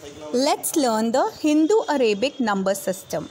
Let's learn the Hindu-Arabic number system.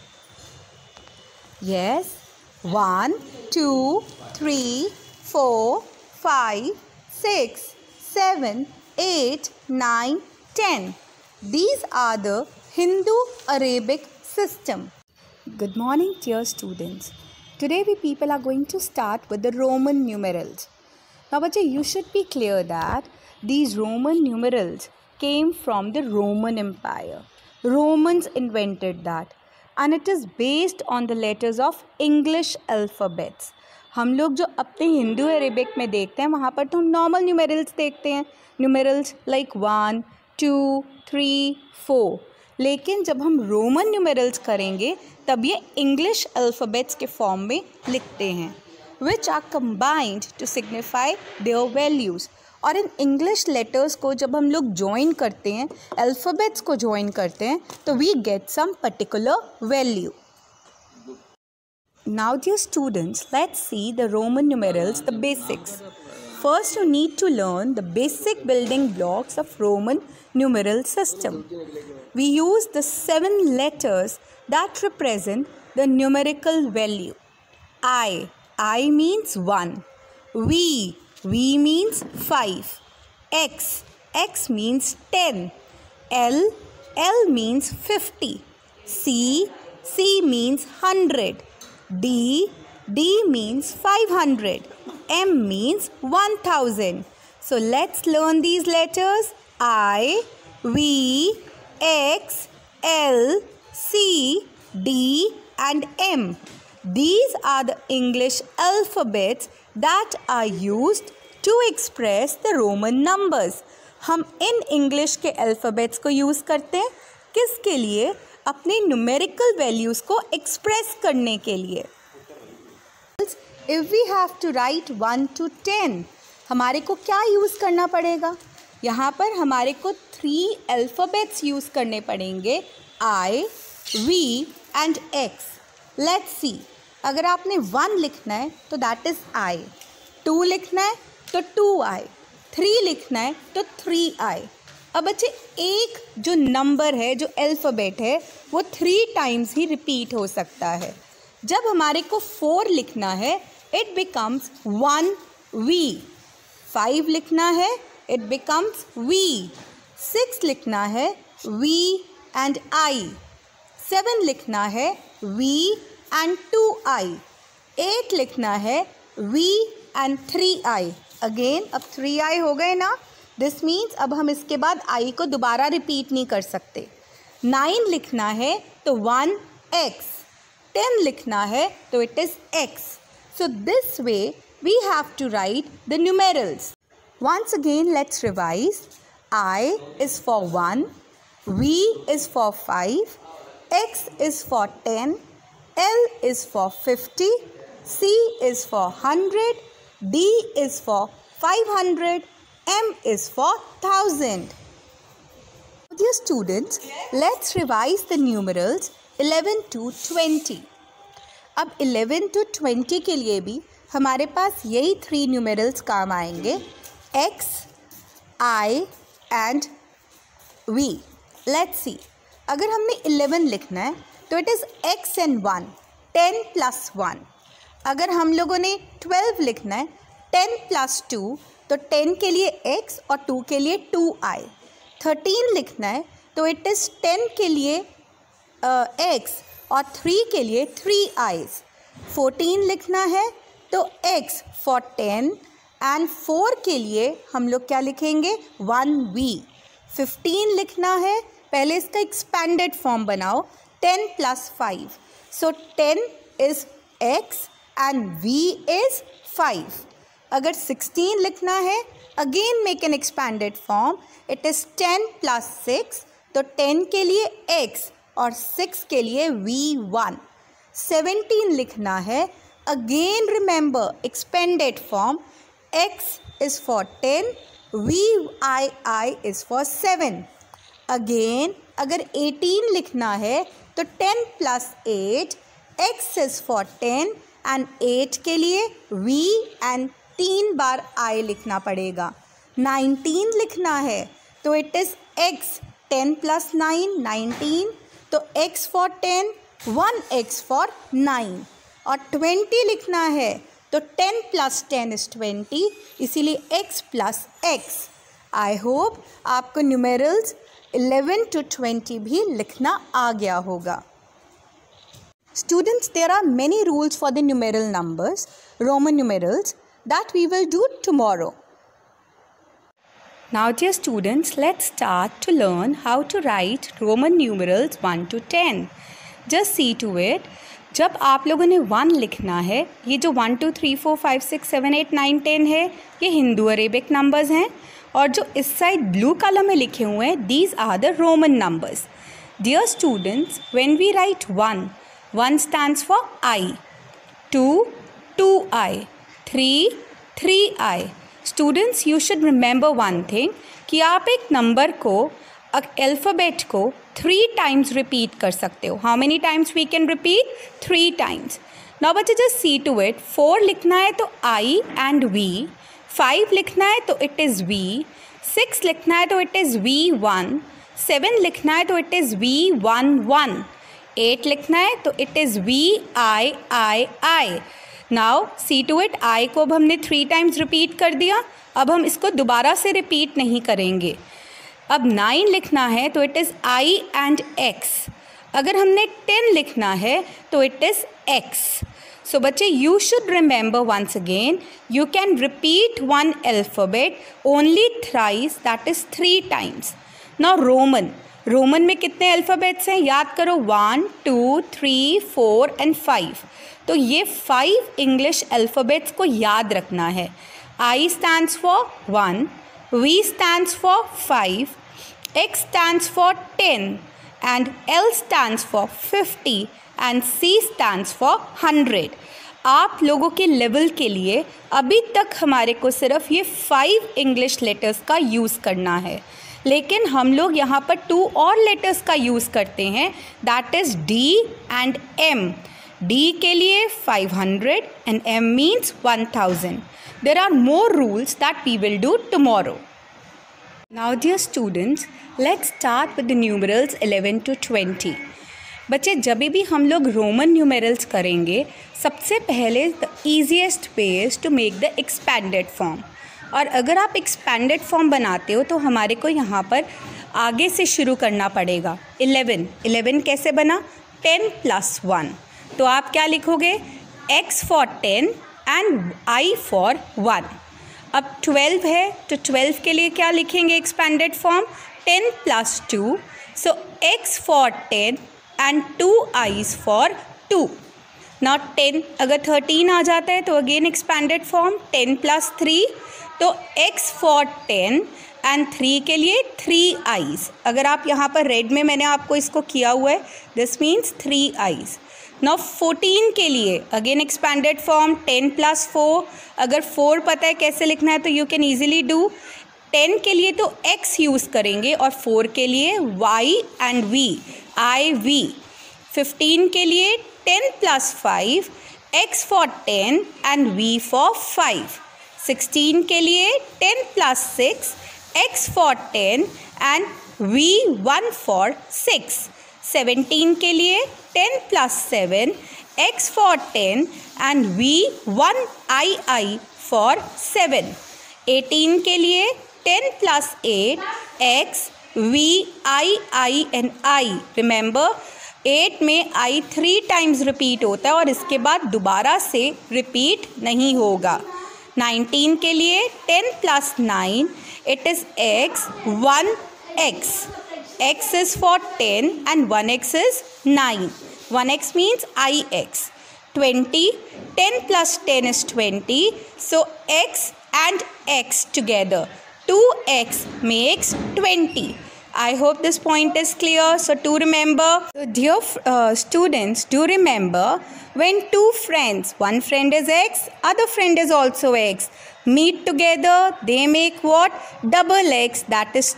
Yes, 1, 2, 3, 4, 5, 6, 7, 8, 9, 10. These are the Hindu-Arabic system. Good morning, dear students. Today we people are going to start with the Roman numerals. Now, bache, you should be clear that these Roman numerals came from the Roman Empire. Romans invented that, and it is based on the letters of English alphabets. हम लोग जो अपने Hindu Arabic में देखते हैं वहाँ पर तो हम नॉर्मल न्यूमेरल्स देखते हैं, न्यूमेरल्स लाइक 1, 2, 3, 4. लेकिन जब हम रोमन न्यूमेरल्स करेंगे तब ये इंग्लिश अल्फ़ाबेट्स के फॉर्म में लिखते हैं, which are combined to signify their values. और इन इंग्लिश लेटर्स को जब हम लोग ज्वाइन करते हैं, अल्फ़ाबेट्स को ज्वाइन करते हैं, तो we get some particular value. Now, dear students, let's see the Roman numerals, the basics. First, you need to learn the basic building blocks of Roman numeral system. We use the 7 letters that represent the numerical value. I means 1. V means 5. X means 10. L means 50. C means 100. D means 500. M means 1000. So let's learn these letters. I, V, X, L, C, D and M. These are the English alphabets that are used to express the Roman numbers. हम इन English के alphabets को use करते हैं किसके लिए? अपने numerical values को एक्सप्रेस करने के लिए. If we have to write 1 to 10, हमारे को क्या यूज़ करना पड़ेगा? यहाँ पर हमारे को 3 अल्फ़ाबेट्स यूज़ करने पड़ेंगे, I, V and X. Let's see. अगर आपने 1 लिखना है तो दैट इज़ I, 2 लिखना है तो 2I, 3 लिखना है तो 3I. अब बच्चे एक जो नंबर है, जो अल्फ़ाबेट है, वो 3 टाइम्स ही रिपीट हो सकता है. जब हमारे को 4 लिखना है, इट बिकम्स 1V. 5 लिखना है, इट बिकम्स V. 6 लिखना है, V and I. 7 लिखना है, V and 2I. 8 लिखना है, V and 3I. अगेन अब 3I हो गए ना. दिस मीन्स अब हम इसके बाद I को दोबारा रिपीट नहीं कर सकते. 9 लिखना है तो 1X. 10 लिखना है तो it is X. So this way we have to write the numerals. Once again let's revise. I is for 1, V is for 5, X is for 10, L is for 50, C is for 100, D is for 500, M is for 1000. Dear students, let's revise the numerals 11 to 20. अब 11 to 20 के लिए भी हमारे पास यही 3 numerals काम आएंगे, X, I and V. Let's see. अगर हमने 11 लिखना है तो it is X and 1, 10 plus 1. अगर हम लोगों ने 12 लिखना है, 10 plus 2, तो 10 के लिए X और 2 के लिए 2I. 13 लिखना है तो इट इज़ 10 के लिए X और 3 के लिए 3I's. 14 लिखना है तो X for 10 एंड 4 के लिए हम लोग क्या लिखेंगे? 1V. 15 लिखना है, पहले इसका एक्सपेंडेड फॉर्म बनाओ, 10 plus 5. So 10 is X and V is 5. अगर 16 लिखना है, again make an expanded form, it is 10 plus 6, तो 10 के लिए X और 6 के लिए V1. 17 लिखना है, again remember expanded form, X is for 10, VII is for 7. अगेन अगर 18 लिखना है तो 10 plus 8, X is for 10 and 8 के लिए V एंड 3 बार I लिखना पड़ेगा. 19 लिखना है तो इट इज़ X 10 + 9 19, तो x for 10 1x for 9, और 20 लिखना है तो 10 + 10 is 20, इसीलिए x + x। आई होप आपको न्यूमेरल्स 11 to 20 भी लिखना आ गया होगा। Students, there are many rules for the numeral numbers, Roman numerals, that we will do tomorrow. Now dear students, let's start to learn how to write Roman numerals 1 to 10. Just see to it. जब आप लोगों ने 1 लिखना है, ये जो 1 2 3 4 5 6 7 8 9 10 है, ये हिंदू अरेबिक नंबर्स हैं, और जो इस साइड ब्लू कलर में लिखे हुए हैं, these are the Roman numbers. Dear students, when we write 1 stands for I, 2 2I, 3 Students, you should remember one thing कि आप एक नंबर को, अल्फ़ाबेट को 3 times repeat कर सकते हो. How many times we can repeat? 3 times. Now बच्चे just see to it. 4 लिखना है तो I and V. 5 लिखना है तो it is V. 6 लिखना है तो it is V1. 7 लिखना है तो it is V11. 8 लिखना है तो it is VIII. Now see to it, I को अब हमने 3 times रिपीट कर दिया, अब हम इसको दोबारा से रिपीट नहीं करेंगे. अब 9 लिखना है तो it is I and X. अगर हमने 10 लिखना है तो इट इज़ X. सो बच्चे, you should remember once again, you can repeat one alphabet only thrice, that is 3 times. Now Roman में कितने अल्फ़ाबेट्स हैं याद करो, 1 2 3 4 and 5. तो ये 5 इंग्लिश अल्फ़ाबेट्स को याद रखना है. I stands for 1, V stands for 5, X stands for 10, and L stands for 50, and C stands for 100. आप लोगों के लेवल के लिए अभी तक हमारे को सिर्फ ये 5 इंग्लिश लेटर्स का यूज़ करना है, लेकिन हम लोग यहाँ पर 2 और लेटर्स का यूज़ करते हैं, that is D and M. D के लिए 500 and M means 1000. There are more rules that we will do tomorrow. Now dear students, let's start with the numerals 11 to 20. बच्चे, जब भी हम लोग रोमन न्यूमेरल्स करेंगे, सबसे पहले the easiest way is to make the expanded form. और अगर आप एक्सपैंडेड फॉर्म बनाते हो तो हमारे को यहाँ पर आगे से शुरू करना पड़ेगा. 11 कैसे बना? 10 + 1. तो आप क्या लिखोगे? X for 10 and I for 1. अब 12 है तो 12 के लिए क्या लिखेंगे expanded form? 10 + 2. So X for 10 and 2 I's for 2. Now 10, अगर 13 आ जाता है तो अगेन एक्सपैंडेड फॉर्म 10 + 3. तो X for 10 and 3 के लिए 3 I's. अगर आप यहाँ पर रेड में मैंने आपको इसको किया हुआ है, दिस मीन्स 3 I's. नाउ 14 के लिए अगेन एक्सपैंडेड फॉर्म 10 + 4. अगर 4 पता है कैसे लिखना है तो यू कैन ईजिली डू. 10 के लिए तो X यूज़ करेंगे और 4 के लिए Y and V, IV. 15 के लिए 10 + 5, X for 10 and V for 5. 16 के लिए 10 + 6, X for 10 and V1 for 6. 17 के लिए 10 + 7, X for 10 and V1II for 7. 18 के लिए 10 + 8, X, VII and I. Remember, 8 में I 3 times रिपीट होता है और इसके बाद दोबारा से रिपीट नहीं होगा. 19 के लिए 10 + 9, it is X, 1X. X is for 10 and 1X is 9. 1X means IX. 20, 10 + 10 is 20. So X and X together, 2X makes 20. I hope this point is clear. So to remember, so dear students, do remember, when two friends, one friend is X, other friend is also X, meet together, they make what? Double X, that is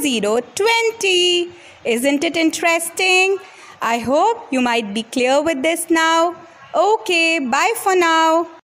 20. Isn't it interesting? I hope you might be clear with this now. Okay, bye for now.